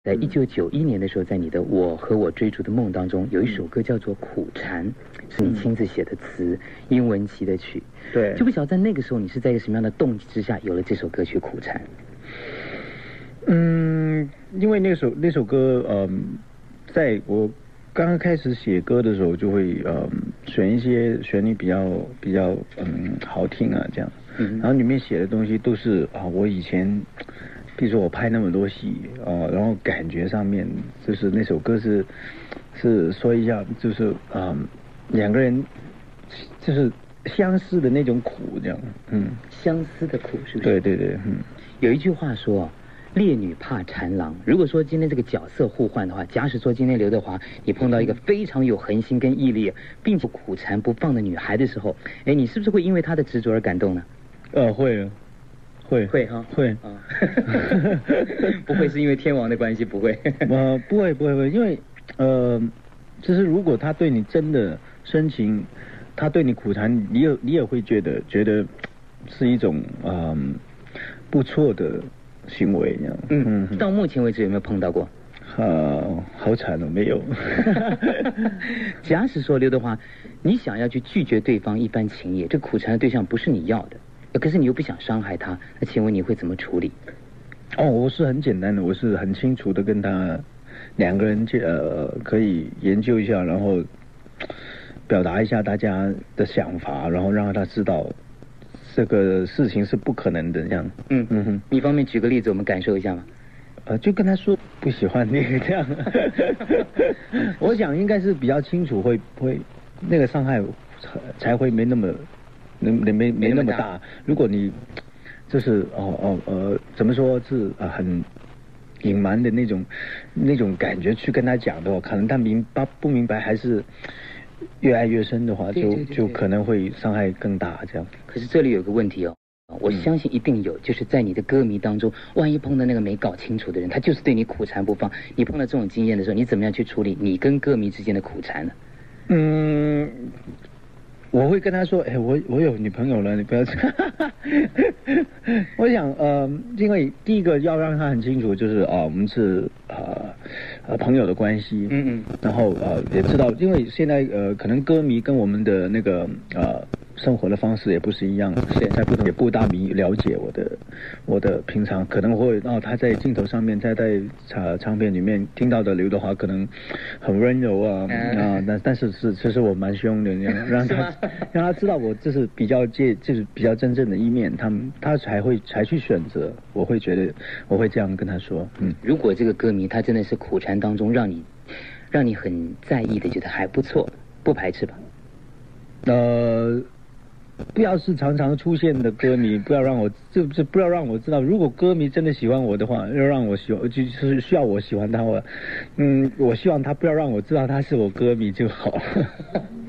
在1991年的时候，在你的《我和我追逐的梦》当中，有一首歌叫做《苦蝉》，是你亲自写的词，殷文琪的曲。 对， 就不晓得在那个时候你是在一个什么样的动机之下有了这首歌曲《苦蝉》。 因为那首歌，在我刚刚开始写歌的时候，就会选一些旋律比较好听啊这样，然后里面写的东西都是我以前。比如说我拍那么多戏然后感觉上面就是那首歌是说一下，就是两个人就是相思的那种苦这样， 相思的苦是不是？ 对， 有一句话说，烈女怕缠郎。如果说今天这个角色互换的话，假使说今天刘德华你碰到一个非常有恒心跟毅力，并不苦缠不放的女孩的时候，你是不是会因为她的执着而感动呢？ 会哈， 会啊，不会是因为天王的关系，不会。 不会，因为就是如果他对你真的深情，他对你苦缠，你也会觉得是一种不错的行为这样。 到目前为止有没有碰到过？ 好惨哦，没有。 假使说刘德华，你想要去拒绝对方一番情谊，这苦缠的对象不是你要的。可是你又不想伤害他，那请问你会怎么处理？ 我是很简单的，我是很清楚的跟他两个人可以研究一下，然后表达一下大家的想法，然后让他知道这个事情是不可能的这样。 你方便举个例子，我们感受一下吗？ 就跟他说不喜欢那个这样。我想应该是比较清楚，会那个伤害才会没那么。没那么大。如果你就是怎么说是很隐瞒的那种感觉去跟他讲的话，可能他不明白，还是越爱越深的话，就可能会伤害更大这样。 可是这里有个问题我相信一定有，就是在你的歌迷当中，万一碰到那个没搞清楚的人，他就是对你苦缠不放，你碰到这种经验的时候，你怎么样去处理你跟歌迷之间的苦缠呢？ 我会跟他说，我有女朋友了，你不要这样。我想，因为第一个要让他很清楚，就是我们是朋友的关系，然后也知道，因为现在可能歌迷跟我们的那个生活的方式也不是一样，在不同也不大了解我的平常，可能会他在镜头上面，在唱片里面听到的刘德华可能很温柔但是其实我蛮凶的，让他知道我这是就是比较真正的一面，他才去选择。我会觉得我会这样跟他说。 如果这个歌迷他真的是苦缠当中让你很在意的，觉得还不错，不排斥吧？ 不要是常常出现的歌迷，不要让我不要让我知道。如果歌迷真的喜欢我的话，要让我喜欢，就是需要我喜欢他。我希望他不要让我知道他是我歌迷就好。